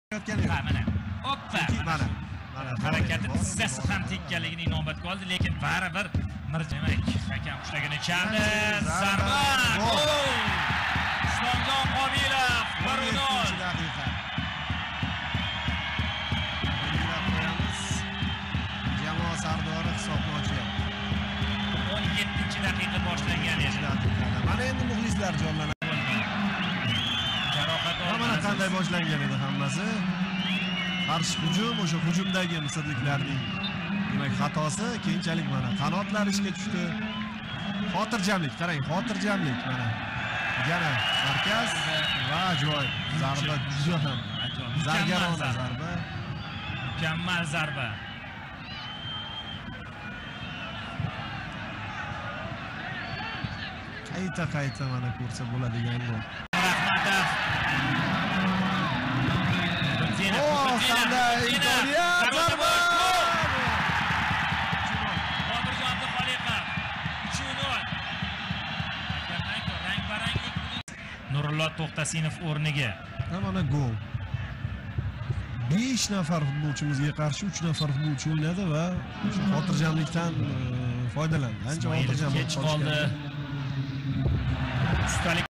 Ha, mana. Hoppa. Mana. Harakati tizzasi ham tekkanligini inobatga oldi, lekin baribir Mirjimak hakam ushlagani chandi. Zarba. Gol! Islomjon Qobilov 1-0. Jamoa sardori hisobni ochyapti. 17-daqiqa boshlangan edi. Mana endi muxlislar jonlanadi. Jarohat oldi. Mana qanday boshlangan edi hammasi. Qarshi hujum, o'sha hujumdagi misrliklarning demak xatosi, keyinchalik mana qanotlar ishga tushdi. Xotirjamlik, qarang, xotirjamlik mana. Yana markaz va ajoyib zarba, juda ham zargarona zarba. Mukammal zarba. Qayta mana ko'rsa bo'ladigan gol. Rahmatov. Qanday imkoniyat! Zarba! Botirjon Abduxoliqov 3-0. Rang-baranglik. Nurullo To'xtasinov o'rniga. Mana gol. 5 nafar futbolchimizga qarshi 3 nafar futbolchi o'ynadi va xotirjamlikdan foydalandi. Ancha xotirjam kech qoldi. Ustalik